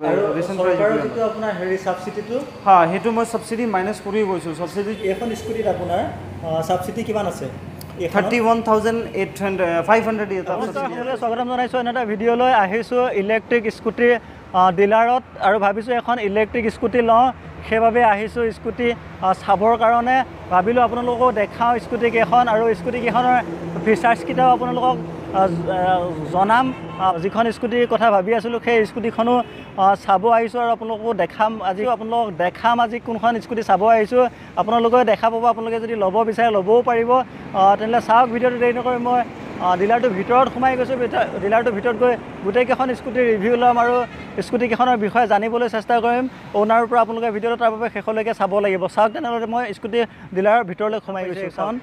Recent price যিটো আপোনাৰ হেৰি সাবসিডিটো সেইটো মই সাবসিডি মাইনাছ কৰি গৈছোঁ সাবসিডি এখন স্কুটিত আপোনাৰ সাবসিডি কিমান আছে 31,500 স্বাগতম জনাইছোঁ এটা ভিডিঅ'লৈ আহিছোঁ ইলেক্ট্ৰিক স্কুটি ডিলাৰত আৰু ভাবিছোঁ এখন ইলেক্ট্ৰিক স্কুটি লওঁ সেইবাবে আহিছোঁ স্কুটি চাবৰ কাৰণে ভাবিলোঁ আপোনালোকক দেখাওঁ স্কুটি কেইখন আৰু স্কুটি কেইখনৰ ফিচাৰ্ছকেইটাও আপোনালোকক জনাম যিখন স্কুটিৰ কথা ভাবি আছিলোঁ সেই স্কুটিখনো চাব আহিছোঁ আৰু আপোনালোককো দেখাম আজি কোনখন স্কুটি চাব আহিছোঁ আপোনালোকে দেখা পাব আপোনালোকে যদি ল'ব বিচাৰে ল'বও পাৰিব তেনেহ'লে চাওক ভিডিঅ'টো দেৰি নকৰি মই ডিলাৰটোৰ ভিতৰত সোমাই গৈছোঁ ডিলাৰটোৰ ভিতৰত গৈ গোটেইকেইখন স্কুটিৰ ৰিভিউ ল'ম আৰু স্কুটিকেইখনৰ বিষয়ে জানিবলৈ চেষ্টা কৰিম অ'নাৰৰ পৰা আপোনালোকে ভিডিঅ'টো তাৰ বাবে শেষলৈকে চাব লাগিব চাওক তেনেহ'লে মই স্কুটি ডিলাৰৰ ভিতৰলৈ সোমাই গৈছোঁ চাওক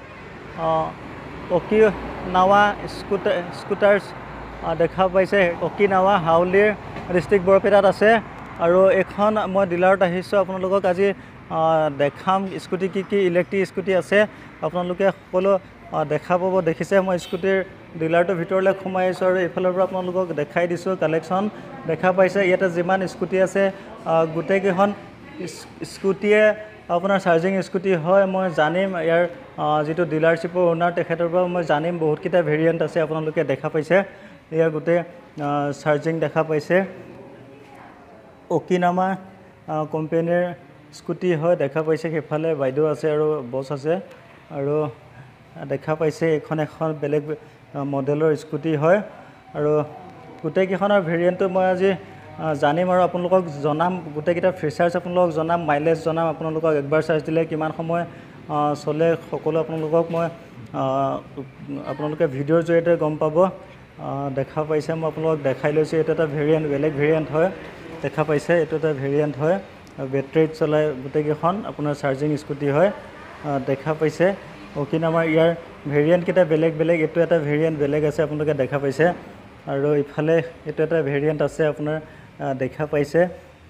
অকিনাৱা স্কুটাৰ্ছ দেখা পাইছে অকিনাৱা হাউলিৰ ডিষ্ট্ৰিক্ট বৰপেটাত আছে আৰু এখন মই ডিলাৰত আহিছোঁ আপোনালোকক আজি দেখাম স্কুটি কি ইলেক্ট্ৰিক স্কুটি আছে আপোনালোকে সকলো দেখা পাব দেখিছে মই স্কুটিৰ ডিলাৰটোৰ ভিতৰলৈ সোমাই আহিছোঁ আৰু এইফালৰ পৰা আপোনালোকক দেখাই দিছোঁ কালেকশ্যন দেখা পাইছে ইয়াতে যিমান স্কুটি আছে গোটেইকেইখন স্কুটিয়ে আপোনাৰ চাৰ্জিং স্কুটি হয় মই জানিম ইয়াৰ যিটো ডিলাৰশ্বিপৰ অ'নাৰ তেখেতৰ পৰা মই জানিম বহুতকেইটা ভেৰিয়েণ্ট আছে আপোনালোকে দেখা পাইছে ইয়াৰ গোটেই চাৰ্জিং দেখা পাইছে অকিনাৱা কোম্পানীৰ স্কুটি হয় দেখা পাইছে সেইফালে বাইদেউ আছে আৰু বছ আছে আৰু দেখা পাইছে এখন বেলেগ মডেলৰ স্কুটি হয় আৰু গোটেইকেইখনৰ ভেৰিয়েণ্টটো মই আজি জানিম আৰু আপোনালোকক জনাম গোটেইকেইটা ফিচাৰ্ছ আপোনালোকক জনাম মাইলেজ জনাম আপোনালোকক একবাৰ চাৰ্জ দিলে কিমান সময় চলে সকলো আপোনালোকক মই আপোনালোকে ভিডিঅ'ৰ জৰিয়তে গম পাব দেখা পাইছে মই আপোনালোকক দেখাই লৈছোঁ এইটো এটা ভেৰিয়েণ্ট বেলেগ ভেৰিয়েণ্ট হয় দেখা পাইছে এইটো এটা ভেৰিয়েণ্ট হয় বেটাৰীত চলাই গোটেইকেইখন আপোনাৰ চাৰ্জিং স্কুটি হয় দেখা পাইছে অকিনাৱাৰ ইয়াৰ ভেৰিয়েণ্টকেইটা বেলেগ এইটো এটা ভেৰিয়েণ্ট বেলেগ আছে আপোনালোকে দেখা পাইছে আৰু ইফালে এইটো এটা ভেৰিয়েণ্ট আছে আপোনাৰ দেখা পাইছে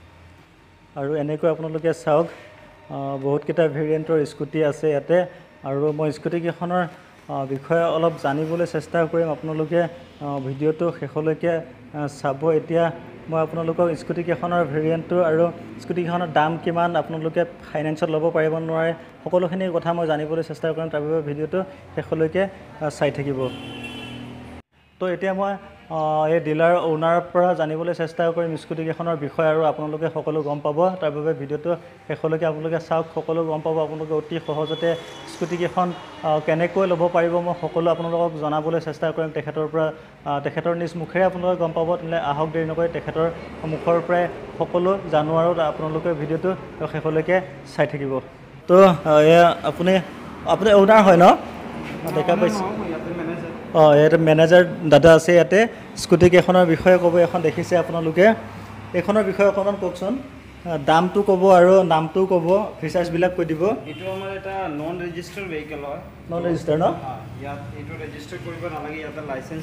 আৰু এনেকৈ আপোনালোকে চাওক বহুতকেইটা ভেৰিয়েণ্টৰ স্কুটি আছে ইয়াতে আৰু মই স্কুটিকেইখনৰ বিষয়ে অলপ জানিবলৈ চেষ্টা কৰিম আপোনালোকে ভিডিঅ'টো শেষলৈকে চাব এতিয়া মই আপোনালোকক স্কুটিকেইখনৰ ভেৰিয়েণ্টটো আৰু স্কুটিকেইখনৰ দাম কিমান আপোনালোকে ফাইনেন্সত ল'ব পাৰিব নোৱাৰে সকলোখিনি কথা মই জানিবলৈ চেষ্টা কৰিম তাৰ বাবে ভিডিঅ'টো শেষলৈকে চাই থাকিব তো এতিয়া মই এই ডিলাৰ অ'নাৰৰ পৰা জানিবলৈ চেষ্টা কৰিম স্কুটিকেইখনৰ বিষয়ে আৰু আপোনালোকে সকলো গম পাব তাৰ বাবে ভিডিঅ'টো শেষলৈকে আপোনালোকে চাওক সকলো গম পাব আপোনালোকে অতি সহজতে স্কুটিকেইখন কেনেকৈ ল'ব পাৰিব মই সকলো আপোনালোকক জনাবলৈ চেষ্টা কৰিম তেখেতৰ নিজ মুখেৰে আপোনালোকে গম পাব তেনেহ'লে আহক দেৰি নকৰি তেখেতৰ মুখৰ পৰাই সকলো জানো আৰু আপোনালোকে ভিডিঅ'টো শেষলৈকে চাই থাকিব তো এয়া আপুনি অ'নাৰ হয় ন দেখা পাইছে ইয়াতে মেনেজাৰ দাদা আছে ইয়াতে স্কুটিকেইখনৰ বিষয়ে ক'ব এখন দেখিছে আপোনালোকে এইখনৰ বিষয়ে অকণমান কওকচোন দামটো ক'ব আৰু নামটো ক'ব ফিচাৰ্ছবিলাক কৈ দিব এইটো আমাৰ এটা নন ৰেজিষ্টাৰ্ড ভেহিকেল হয় নন ৰেজিষ্টাৰ ন ইয়াত এইটো ৰেজিষ্টাৰ কৰিব নালাগে ইয়াতে লাইচেঞ্চ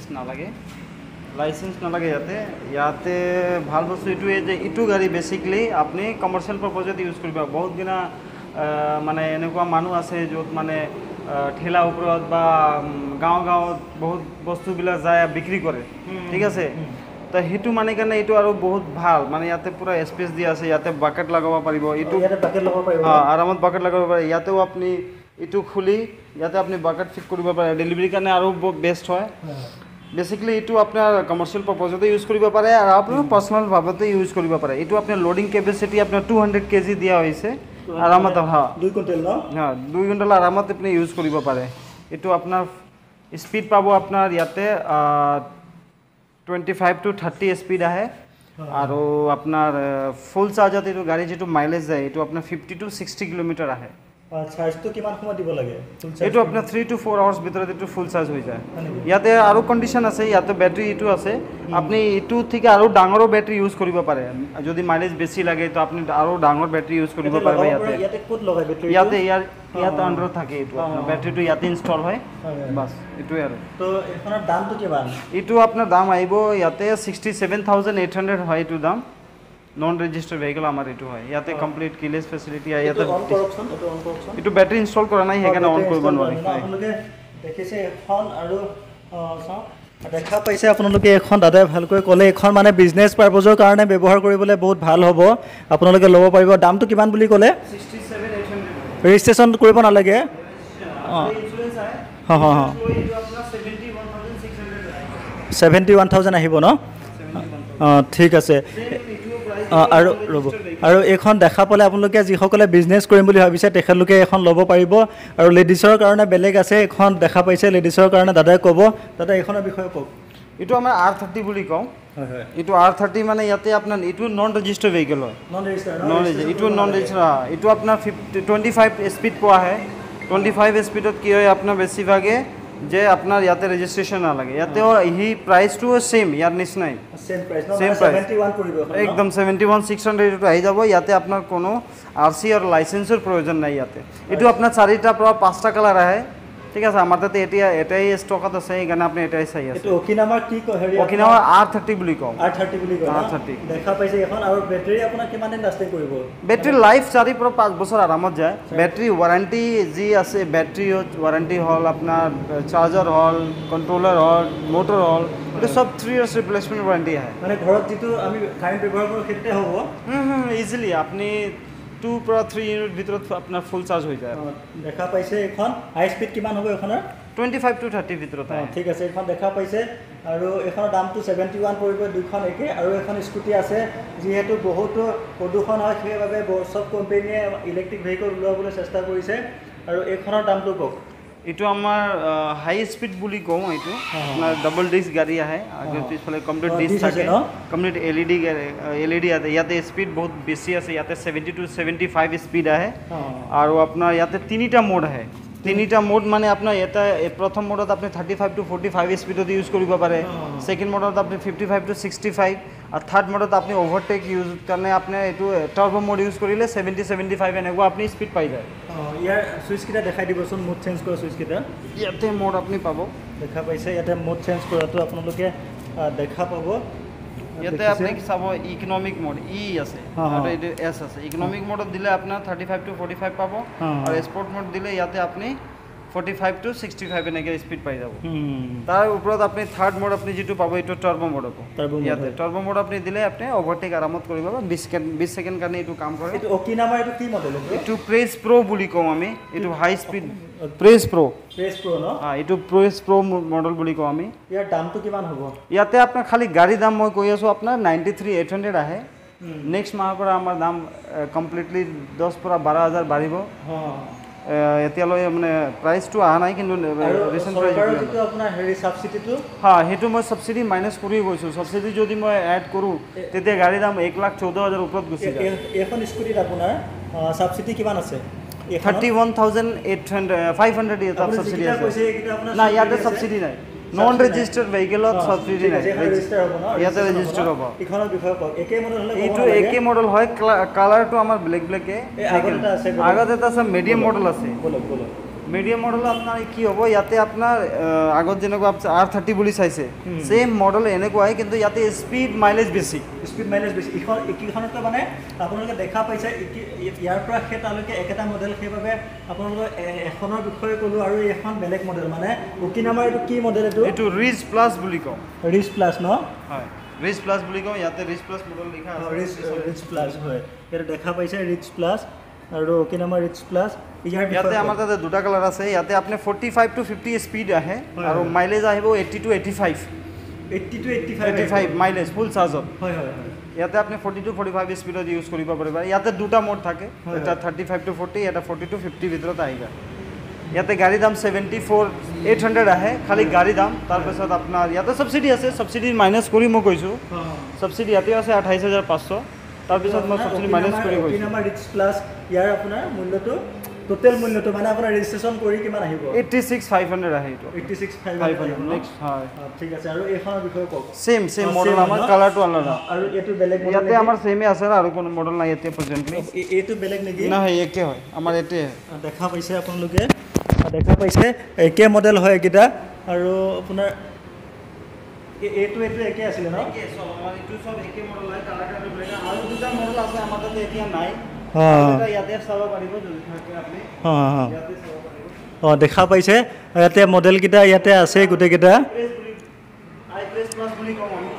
নালাগে ইয়াতে ভাল বস্তু এইটোৱে যে এইটো গাড়ী বেচিকলি আপুনি কমাৰ্চিয়েল পাৰপাজত ইউজ কৰিব বহুত দিনা মানে এনেকুৱা মানুহ আছে য'ত মানে ঠেলা ওপৰত বা গাঁৱত বহুত বস্তুবিলাক যায় বিক্ৰী কৰে ঠিক আছে তো সেইটো মানে কাৰণে এইটো আৰু বহুত ভাল মানে ইয়াতে পুৰা স্পেচ দিয়া আছে ইয়াতে বাকেট লগাব পাৰিব এইটো আৰামত বাকেট লগাব পাৰে ইয়াতেও আপুনি এইটো খুলি ইয়াতে আপুনি বাকেট ফিট কৰিব পাৰে ডেলিভাৰীৰ কাৰণে আৰু বেষ্ট হয় বেচিকলি এইটো আপোনাৰ কমাৰ্চিয়েল পাৰপাজতে ইউজ কৰিব পাৰে আৰু আপোনাৰ পাৰ্চনেল ভাৱতে ইউজ কৰিব পাৰে এইটো আপোনাৰ লোডিং কেপাচিটি আপোনাৰ 200 kg দিয়া হৈছে আৰামত 2 কুইণ্টেল ন 2 কুইণ্টেল আৰামত আপুনি ইউজ কৰিব পাৰে এইটো আপোনাৰ স্পীড পাব আপোনাৰ ইয়াতে 25 to 30 স্পীড আহে আৰু আপোনাৰ ফুল চাৰ্জত এইটো গাড়ী যিটো মাইলেজ যায় এইটো আপোনাৰ 50 to 60 কিলোমিটাৰ আহে চাৰ্জটো কিমান সময় দিব লাগে এইটো আপোনাৰ 3 to 4 আৱাৰ্ছ ভিতৰত এইটো ফুল চাৰ্জ হৈ যায় ইয়াতে আৰু কণ্ডিশ্যন আছে ইয়াতে বেটাৰী এইটো আছে আপুনি এইটো থেকে আৰু ডাঙৰো বেটাৰী ইউজ কৰিব পাৰে যদি মাইলেজ বেছি লাগে তো আপুনি আৰু ডাঙৰ বেটাৰী ইউজ কৰিব পাৰিব ইয়াতে ক'ত লগাই বেটাৰী ইয়াতে আণ্ডাৰত থাকে এইটো বেটাৰীটো ইয়াতে ইনষ্টল হয় বাছ এইটোৱে আৰু তো এইখনৰ দামটো কিমান এইটো আপোনাৰ দাম আহিব ইয়াতে 67,800 হয় এইটো দাম নন ৰেজিষ্টাৰ্ড ভেহিকেল আমাৰ এইটো হয় ইয়াতে কমপ্লিট কিলেছ ফেচিলিটি ইয়াতে এইটো বেটাৰী ইনষ্টল কৰা নাই সেইকাৰণে অন কৰিব নোৱাৰি আপোনালোকে দেখিছে এখন আৰু চাওক দেখা পাইছে আপোনালোকে এখন দাদাই ভালকৈ ক'লে এখন মানে বিজনেছ পাৰপজৰ কাৰণে ব্যৱহাৰ কৰিবলৈ বহুত ভাল হ'ব আপোনালোকে ল'ব পাৰিব দামটো কিমান বুলি ক'লে 67,800 ৰেজিষ্ট্ৰেশ্যন কৰিব নালাগে অঁ ইনস্যুৰেন্স আছে हाँ हाँ हाँ এইটো আপোনাৰ 71,600 71,000 আহিব ন অঁ ঠিক আছে অঁ আৰু ৰ'ব আৰু এইখন দেখা পালে আপোনালোকে যিসকলে বিজনেছ কৰিম বুলি ভাবিছে তেখেতলোকে এখন ল'ব পাৰিব আৰু লেডিছৰ কাৰণে বেলেগ আছে এখন দেখা পাইছে লেডিছৰ কাৰণে দাদাই ক'ব দাদা এইখনৰ বিষয়ে কওক এইটো আমাৰ R30 বুলি কওঁ হয় হয় এইটো R30 মানে ইয়াতে আপোনাৰ এইটো নন ৰেজিষ্টাৰ্ড ভেহিকল হয় নন ৰেজিষ্টাৰ এইটো নন ৰেজিষ্টাৰ এইটো আপোনাৰ 25 স্পীড পোৱা হয় 25 স্পীডত কি হয় আপোনাৰ বেছিভাগে যে আপোনাৰ ইয়াতে ৰেজিষ্ট্ৰেশ্যন নালাগে ইয়াতেও এই প্ৰাইচটো ছেম ইয়াৰ নিচিনাই সেম প্ৰাইস Same ন price. 71 পৰিব এখন ন? একদম 71,600 এইটো আহি যাব ইয়াতে আপোনাৰ কোনো RC আৰু লাইসেন্সৰ প্ৰয়োজন নাই ইয়াতে এইটো আপোনাৰ 4টা পৰা 5টা কালাৰ আহে ঠিক আছে আমাৰ তাতে এতিয়া এটাই ষ্টকত আছে এইকাৰণে আপুনি এটাই চাই আছে এইটো অকিনামাৰ কি হেৰি অকিনাৱা R30 বুলি কওঁ R30 বুলি কয় R30 দেখা পাইছে এখন আৰু বেটাৰী আপোনাৰ কিমান দিন লাষ্টিং কৰিব বেটাৰী লাইফ 4 পৰা 5 বছৰ আৰামত যায় বেটাৰী ৱাৰেণ্টি যি আছে বেটাৰী ৱাৰেণ্টি হ'ল আপোনাৰ চাৰ্জাৰ হ'ল কণ্ট্ৰলাৰ হ'ল মটৰ হ'ল এইটো সব 3 ইয়াৰ্ছ ৰিপ্লেচমেণ্ট ৱাৰেণ্টি আহে মানে ঘৰত যিটো আমি কাৰেণ্ট ব্যৱহাৰ কৰোঁ সেইটোতে হ'ব ইজিলি আপুনি 2 পৰা 3 ইউনিট ভিতৰত আপোনাৰ ফুল চাৰ্জ হৈ যায় দেখা পাইছে এখন হাই স্পীড কিমান হ'ব এখনৰ 25 to 30 ভিতৰত আহে ঠিক আছে এখন দেখা পাইছে আৰু এখনৰ দামটো 71 পৰিব দুইখন একে আৰু এখন স্কুটি আছে যিহেতু বহুতো প্ৰদূষণ হয় সেইবাবে সব কোম্পানীয়ে ইলেক্ট্ৰিক ভেহিকল উলিয়াবলৈ চেষ্টা কৰিছে আৰু এইখনৰ দামটো কওক এইটো আমাৰ হাই স্পীড বুলি কওঁ এইটো আপোনাৰ ডাবল ডিস্ক গাড়ী আহে আগৰ পিছফালে কমপ্লিট ডিস্ক থাকে কমপ্লিট এলইডি আছে ইয়াতে স্পীড বহুত বেছি আছে ইয়াতে 70 to 75 স্পীড আহে আৰু আপোনাৰ ইয়াতে তিনিটা মোড আহে তিনিটা মোড মানে আপোনাৰ এটা প্ৰথম মোডত আপুনি 35 to 45 স্পীডত ইউজ কৰিব পাৰে সেকেন্ড মোডত আপুনি 55 to 65 আৰু থাৰ্ড মোডত আপুনি ওভাৰটেক ইউজ কাৰণে আপুনি এইটো টাৰ্বো মোড ইউজ কৰিলে 70 75 এনেকুৱা আপুনি স্পীড পাই যায় ইয়াৰ সুইচ কিটা দেখাই দিবচোন মোড চেঞ্জ কৰা সুইচ কিটা ইয়াতে মোড আপুনি পাব দেখা পাইছে ইয়াতে মোড চেঞ্জ কৰাটো আপোনালোকে দেখা পাব ইয়াতে আপুনি চাব ইকনমিক মোড ই আছে আৰু এইটো এস আছে ইকনমিক মোডত দিলে আপোনাৰ 35 to 45 পাব আৰু স্পৰ্ট মোড দিলে ইয়াতে আপুনি 45 to 65 এনেকৈ স্পীড পাই যাব তাৰ ওপৰত আপুনি থাৰ্ড মোড আপুনি যেটো পাব এইটো টাৰ্বো মোড হ'ব ইয়াতে টাৰ্বো মোড আপুনি দিলে আপুনি ওভাৰটেক আৰামত কৰিব 20 সেকেন্ড কাৰণে এইটো কাম কৰে এইটো অকিনামাৰ এইটো কি মডেল এইটো প্ৰেছ প্ৰো বুলি কওঁ আমি এইটো হাই স্পীড প্ৰেছ প্ৰো ন এইটো প্ৰেছ প্ৰো মডেল বুলি কওঁ আমি ইয়াৰ দামটো কিমান হ'ব ইয়াতে আপোনাৰ খালি গাড়ী দাম মই কৈ আছো আপোনাৰ 93,800 আহে নেক্সট মাহৰ পৰা আমাৰ দাম কমপ্লিটলি 10 পৰা 12,000 বাঢ়িব এতিয়ালৈ মানে প্ৰাইচটো অহা নাই কিন্তু ৰিসেন্ট প্ৰাইচ যিটো আপোনাৰ হেৰি সাবসিডিটো সেইটো মই সাবসিডি মাইনাছ কৰি গৈছো সাবসিডি যদি মই এড কৰো তেতিয়া গাড়ীৰ দাম 1,14,000 ওপৰত গুচি যায় এখন স্কুটিত আপোনাৰ সাবসিডি কিমান আছে 31,500 এটা সাবসিডি আছে না ইয়াতে সাবসিডি নাই নন ৰেজিষ্টাৰ্ড ভেহিকলত সাবসিডি নাই ৰেজিষ্টাৰ হ'ব ন ইয়াতে ৰেজিষ্টাৰ হ'ব ইখনৰ বিষয়ে কওক একে মডেল হলে এইটো একে মডেল হয় কালাৰটো আমাৰ ব্লেক ব্লেকে আগত এটা আছে মিডিয়াম মডেল আছে মিডিয়াম মডেল আপোনাৰ কি হ'ব ইয়াতে আপোনাৰ আগত যেনেকুৱা R30 বুলি চাইছে সেম মডেল এনেকুৱাই কিন্তু ইয়াতে স্পীড মাইলেজ বেছি একেখনতে মানে আপোনালোকে দেখা পাইছে ইয়াৰ পৰা তালৈকে একেটা মডেল সেইবাবে আপোনালোকে এখনৰ বিষয়ে ক'লো আৰু এখন বেলেগ মডেল মানে অকিনামাৰ এইটো কি মডেল এইটো ৰিচ প্লাছ বুলি কওঁ ৰিচ প্লাছ ন হয় ৰিচ প্লাছ বুলি কওঁ ইয়াতে ৰিচ প্লাছ মডেল লিখা আছে ৰিচ প্লাছ হয় এটা দেখা পাইছে ৰিচ প্লাছ আৰু অকিনামাৰ ৰিচ প্লাছ ইয়াতে আমাৰ তাতে দুটা কালাৰ আছে ইয়াতে আপুনি 45 to 50 স্পীড আহে আৰু মাইলেজ আহিব 80 to 85 মাইলেজ ফুল চাৰ্জত ইয়াতে আপুনি 40 to 45 স্পীডত ইউজ কৰিব পাৰিব ইয়াতে দুটা মোড থাকে এটা 35 to 40 এটা 40 to 50 ভিতৰত আহি যায় ইয়াতে গাড়ী দাম 74,800 আহে খালি গাড়ী দাম তাৰপিছত আপোনাৰ ইয়াতে সাবসিডি আছে সাবসিডি মাইনাছ কৰি মই কৈছোঁ সাবসিডি ইয়াতে আছে 28,500 তাৰপিছত মই সাবসিডি মাইনাছ কৰি কৈছোঁ অকিনামাৰ ৰিচ প্লাছ ইয়াৰ আপোনাৰ মূল্যটো টোটেল মূল্যটো মানে আপোনাৰ ৰেজিষ্ট্ৰেশ্যন কৰি কিমান আহিব 86,500 আহে এইটো 86,500 নেক্সট হয় ঠিক আছে আৰু এইখনৰ বিষয়ে কওক সেম মডেল আমাৰ কালাৰটো আলাদা আৰু এইটো বেলেগ ইয়াতে আমাৰ সেমে আছে আৰু কোনো মডেল নাই ইয়াতে প্ৰেজেন্টলি এইটো বেলেগ নেকি নহয় একে হয় আমাৰ এতে দেখা পাইছে আপোনালোকে দেখা পাইছে একে মডেল হয় এইকেইটা আৰু আপোনাৰ এইটো একে আছিলে ন একে সব আমাৰ এইটো সব একে মডেল হয় কালাৰটো বেলেগ আৰু দুটা মডেল আছে আমাৰ তাতে এতিয়া নাই এটা ইয়াতে চাব পাৰিব যদি থাকে আপুনি ইয়াতে চাব পাৰিব দেখা পাইছে ইয়াতে মডেলকেইটা ইয়াতে আছে গোটেইকেইটা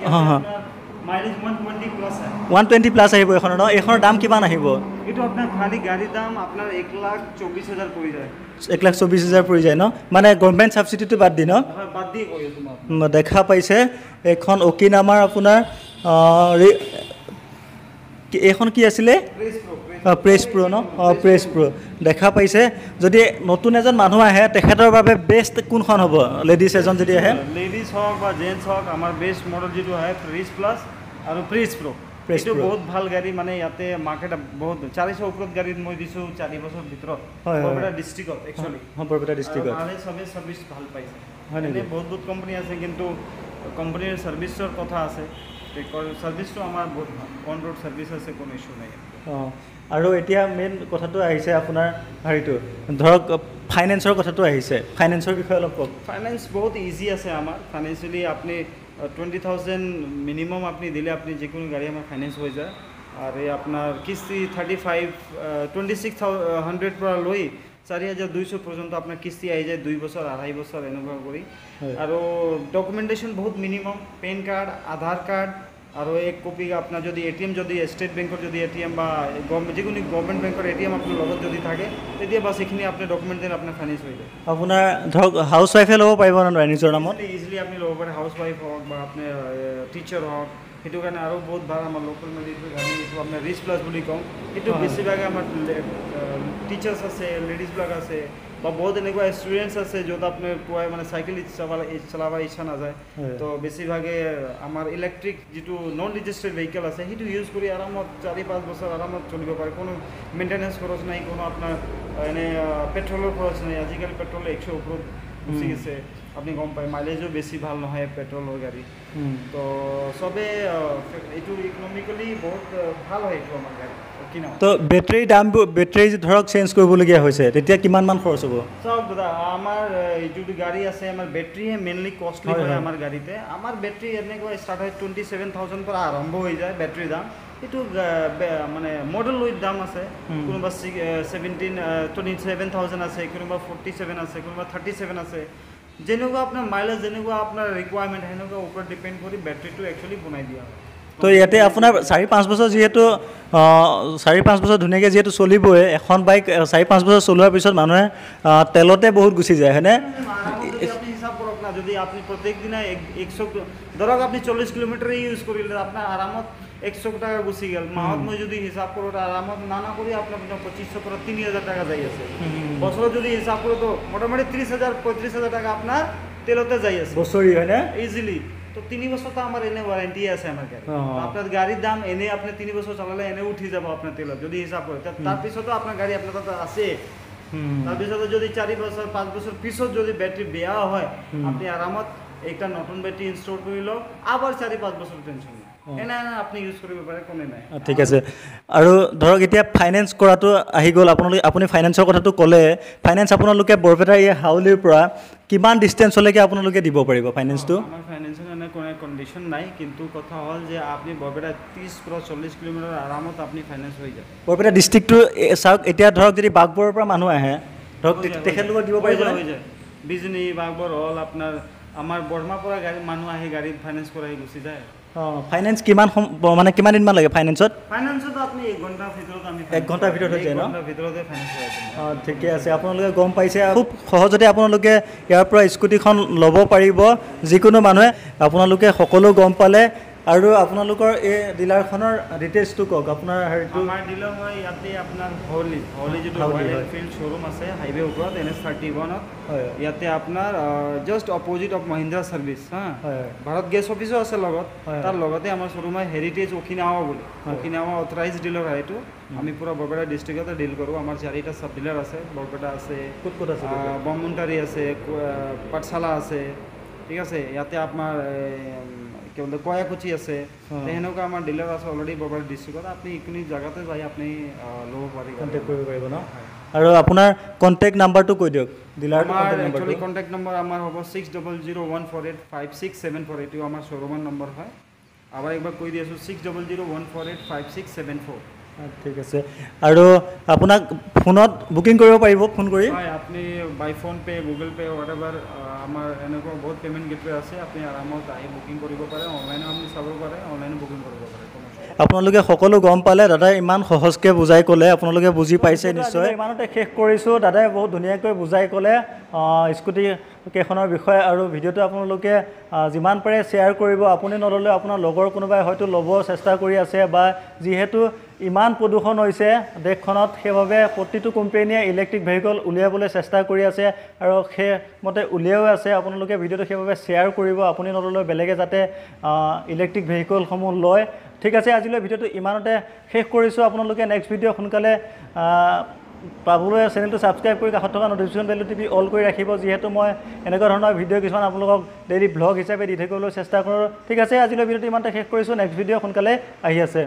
মাইলেজ 120 প্লাস আছে 120 প্লাছ আহিব এইখনৰ ন এইখনৰ দাম কিমান আহিব এইটো আপোনাৰ খালি গাড়ীৰ দাম আপোনাৰ 1,24,000 পৰি যায় 1,24,000 পৰি যায় ন মানে গভৰ্ণমেণ্ট ছাবচিডিটো বাদ দি ন হয় বাদ দি কৈ আছো মই দেখা পাইছে এখন অকিনামাৰ আপোনাৰ এইখন কি আছিলে প্ৰেছ প্ৰ' ন প্ৰেছ প্ৰ' দেখা পাইছে যদি নতুন এজন মানুহ আহে তেখেতৰ বাবে বেষ্ট কোনখন হ'ব লেডিজ এজন যদি আহে লেডিজ হওক বা জেন্টছ হওক আমাৰ বেষ্ট মডেল যিটো হয় প্ৰেছ প্লাছ আৰু প্ৰেছ প্ৰ' এইটো বহুত ভাল গাড়ী মানে ইয়াতে মাৰ্কেট বহুত 400 ওপৰত গাড়ীত মই দিছোঁ 4 বছৰ ভিতৰত বৰপেটা ডিষ্ট্ৰিক্টত একচুৱেলি বৰপেটা ডিষ্ট্ৰিক্টত ভালে সবে সাৰ্ভিস ভাল পাইছে হয় নেকি বহুত কোম্পানী আছে কিন্তু কোম্পানীৰ সাৰ্ভিসৰ কথা আছে সাৰ্ভিসটো আমাৰ বহুত ভাল অন ৰোড সাৰ্ভিস আছে কোনো ইস্যু নাই আৰু এতিয়া মেইন কথাটো আহিছে আপোনাৰ হেৰিটো ধৰক ফাইনেন্সৰ কথাটো আহিছে ফাইনেন্সৰ বিষয়ে অলপ কওক ফাইনেন্স বহুত ইজি আছে আমাৰ ফাইনেন্সিয়েলি আপুনি 20,000 মিনিমাম আপনি দিলে আপনি যিকোনো গাড়ী আমাৰ ফাইনেন্স হৈ যায় আৰু আপোনাৰ কিস্তি 26,100 পৰা লৈ 4,200 পৰ্যন্ত আপোনাৰ কিস্তি আহি যায় 2 বছৰ 2.5 বছৰ এনেকুৱা কৰি আৰু ডকুমেণ্টেশ্যন বহুত minimum pan card Aadhaar card আৰু এক কপি আপোনাৰ যদি এটিএম যদি ষ্টেট বেংকৰ যদি এটিএম বা যিকোনো গভৰ্ণমেণ্ট বেংকৰ এটিএম আপোনাৰ লগত যদি থাকে তেতিয়া বাছ এইখিনি আপোনাৰ ডকুমেণ্ট দিলে আপোনাৰ ফাইনেন্স হৈ যায় আপোনাৰ ধৰক হাউচ ৱাইফে ল'ব পাৰিব নহয় নিজৰ নামত ইজিলি আপুনি ল'ব পাৰে হাউচ ৱাইফ হওক বা আপোনাৰ টিচাৰ হওক সেইটো কাৰণে আৰু বহুত ভাল আমাৰ লোকেল মেডিকেল গাড়ী এইটো আপোনাৰ ৰিচ প্লাছ বুলি কওঁ এইটো বেছিভাগে আমাৰ টিচাৰ্ছ আছে লেডিজবিলাক আছে বা বহুত এনেকুৱা ষ্টুডেণ্টছ আছে য'ত আপোনাৰ পুৱাই মানে চাইকেল চলাব ইচ্ছা নাযায় তো বেছিভাগে আমাৰ ইলেক্ট্ৰিক যিটো নন ৰেজিষ্টাৰ্ড ভেহিকেল আছে সেইটো ইউজ কৰি আৰামত 4-5 বছৰ আৰামত চলিব পাৰে কোনো মেইনটেনেঞ্চ খৰচ নাই কোনো আপোনাৰ এনে পেট্ৰলৰ খৰচ নাই আজিকালি পেট্ৰল 100 ওপৰত গুচি গৈছে আপনি গম পায় মাইলেজও বেছি ভাল নহয় পেট্ৰলৰ গাড়ী তো সবে এইটো ইকনমিকেলি বহুত ভাল হয় এইটো আমাৰ গাড়ী তো বেটাৰী দামবোৰ বেটাৰী ধৰক চেঞ্জ কৰিবলগীয়া হৈছে তেতিয়া কিমান মান খৰচ হ'ব চাওক দাদা আমাৰ যিটো গাড়ী আছে আমাৰ বেটাৰীহে মেইনলি কষ্টলি হয় আমাৰ গাড়ীতে আমাৰ বেটাৰী এনেকুৱা ষ্টাৰ্ট হয় 27,000 পৰা আৰম্ভ হৈ যায় বেটাৰীৰ দাম এইটো মানে মডেল লৈ দাম আছে কোনোবা 27,000 আছে কোনোবা 47 আছে কোনোবা 37 আছে যেনেকুৱা আপোনাৰ মাইলেজ যেনেকুৱা আপোনাৰ ৰিকুৱাৰমেণ্ট সেনেকুৱা ওপৰত ডিপেণ্ড কৰি বেটাৰীটো একচুৱেলি বনাই দিয়া হয় তো ইয়াতে আপোনাৰ 4-5 বছৰ যিহেতু 4-5 বছৰ ধুনীয়াকৈ যিহেতু চলিবই এখন বাইক 4-5 বছৰ চলোৱাৰ পিছত মানুহে তেলতে বহুত গুচি যায় হয়নে আপনি হিসাব কৰক না যদি আপনি প্ৰত্যেক দিনা 100 ধৰক আপনি 40 কিলোমিটাৰ ইউজ কৰিলে আপোনাৰ আৰামত 100 টাকা গুচি গেল মাহত মই যদি হিসাব কৰোঁ আৰামত নানা কৰি আপোনাৰ 2500 পৰা 3,000 টাকা যাই আছে বছৰত যদি হিসাব কৰোঁ তো মোটামুটি 30,000-35,000 টাকা আপোনাৰ তেলতে যাই আছে বছৰি হয়নে ইজিলি তো 3 বছৰ তো আমাৰ এনে ওয়াৰেন্টি আছে আমাৰ গাড়ী আপনার গাড়ীৰ দাম এনে আপনি 3 বছৰ চলালে এনে উঠি যাব আপনার তেলত যদি হিসাব কৰে তাৰ পিছতো আপনার গাড়ী আপনার তাতে আছে তাৰপিছত যদি 4 বছৰ 5 বছৰ পিছত যদি ব্যাটারি বেয়া হয় আপনি আৰামত একটা নতুন ব্যাটারি ইনস্টল কৰি লওক আবার 4-5 বছৰ টেনশন নাই এনে আপনি ইউজ কৰিব পাৰে কোনে নাই ঠিক আছে আৰু ধৰক এতিয়া ফাইনেন্স কৰাটো আহি গ'ল আপুনি ফাইনেন্সৰ কথাটো ক'লে ফাইনেন্স আপোনালোকে বৰপেটাৰ এই হাউলিৰ পৰা কিমান ডিষ্টেঞ্চলৈকে আপোনালোকে দিব পাৰিব ফাইনেন্সটো আমাৰ ফাইনেন্সৰ এনে কোনো কণ্ডিশ্যন নাই কিন্তু কথা হ'ল যে আপুনি বৰপেটা 30 পৰা 40 কিলোমিটাৰ আৰামত আপুনি ফাইনেন্স হৈ যায় বৰপেটা ডিষ্ট্ৰিক্টটো চাওক এতিয়া ধৰক যদি বাঘবৰৰ পৰা মানুহ আহে ধৰক তেখেতলোকক দিব পাৰিব হৈ যায় বিজনী বাঘবৰ হ'ল আপোনাৰ আমাৰ বৰ্মাৰ পৰা গাড়ী মানুহ আহি গাড়ীত ফাইনেন্স কৰাই গুচি যায় ফাইনেন্স কিমান মানে কিমান দিনমান লাগে ফাইনেন্সত আপুনি 1 ঘণ্টাৰ ভিতৰত আমি 1 ঘণ্টাৰ ভিতৰত হৈ যায় ন 1 ঘণ্টাৰ ভিতৰতে ফাইনেন্স কৰাই দিম ঠিকে আছে আপোনালোকে গম পাইছে খুব সহজতে আপোনালোকে ইয়াৰ পৰা স্কুটিখন ল'ব পাৰিব যিকোনো মানুহে আপোনালোকে সকলো গম পালে আৰু আপোনালোকৰ এই ডিলাৰখনৰ ডিটেইলছটো কওক আপোনাৰ হেৰিটো আমাৰ ডিলাৰ হয় ইয়াতে আপোনাৰ হলি যিটো ৰয়েল এনফিল্ড শ্বৰুম আছে হাইৱে ওপৰত NH31ত ইয়াতে আপোনাৰ just opposite of Mahindra service Bharat gas অফিসো আছে লগত তাৰ লগতে আমাৰ শ্বৰুম হয় হেৰিটেজ অকিনাৱা বুলি অকিনাৱা অথৰাইজ ডিলাৰ হয় এইটো আমি পুৰা বৰপেটা ডিষ্ট্ৰিক্টতে ডিল কৰোঁ আমাৰ 4টা সাব ডিলাৰ আছে বৰপেটা আছে ক'ত আছে বমুন্টাৰী আছে পাঠশালা আছে ঠিক আছে ইয়াতে আপোনাৰ কি বলতে কয়াকুচি আছে সেনেকুৱা আমাৰ ডিলাৰ আছে অলৰেডি বৰপেটা ডিষ্ট্ৰিক্টত আপুনি এইখিনি জেগাতে যাই আপুনি ল'ব পাৰিব কণ্টেক্ট কৰিব পাৰিব ন আৰু আপোনাৰ কণ্টেক্ট নাম্বাৰটো কৈ দিয়ক ডিলাৰ একচুৱেলি কণ্টেক্ট নম্বৰ আমাৰ হ'ব 6001485674 এইটো আমাৰ শ্বৰুমৰ নম্বৰ হয় আবার একবার কৈ দিয়েছো 6001485674 ঠিক আছে আৰু আপোনাক ফোনত বুকিং কৰিব পাৰিব ফোন কৰি হয় আপনি by PhonePe Google Pay whatever আমাৰ এনেকুৱা বহুত পেমেণ্ট গেটৱে আছে আপুনি আৰামত আহি বুকিং কৰিব পাৰে অনলাইনো আপুনি চাব পাৰে অনলাইনো বুকিং কৰিব পাৰে আপোনালোকে সকলো গম পালে দাদাই ইমান সহজকৈ বুজাই ক'লে আপোনালোকে বুজি পাইছে নিশ্চয় ইমানতে শেষ কৰিছোঁ দাদাই বহুত ধুনীয়াকৈ বুজাই ক'লে স্কুটি কেইখনৰ বিষয়ে আৰু ভিডিঅ'টো আপোনালোকে যিমান পাৰে শ্বেয়াৰ কৰিব আপুনি নল'লেও আপোনাৰ লগৰ কোনোবাই হয়তো ল'ব চেষ্টা কৰি আছে বা যিহেতু ইমান প্ৰদূষণ হৈছে দেশখনত সেইবাবে প্ৰতিটো কোম্পানীয়ে ইলেক্ট্ৰিক ভেহিকল উলিয়াবলৈ চেষ্টা কৰি আছে আৰু সেইমতে উলিয়াও আছে আপোনালোকে ভিডিঅ'টো সেইবাবে শ্বেয়াৰ কৰিব আপুনি নল'লেও বেলেগে যাতে ইলেক্ট্ৰিক ভেহিকলসমূহ লয় ঠিক আছে আজিলৈ ভিডিঅ'টো ইমানতে শেষ কৰিছোঁ আপোনালোকে নেক্সট ভিডিঅ' সোনকালে পাবলৈ চেনেলটো ছাবস্ক্ৰাইব কৰি কাষত থকা নটিফিকেশ্যন বেলটো টিপি অল কৰি ৰাখিব যিহেতু মই এনেকুৱা ধৰণৰ ভিডিঅ' কিছুমান আপোনালোকক ডেইলি ভ্লগ হিচাপে দি থাকিবলৈ চেষ্টা কৰোঁ ঠিক আছে আজিলৈ ভিডিঅ'টো ইমানতে শেষ কৰিছোঁ নেক্সট ভিডিঅ' সোনকালে আহি আছে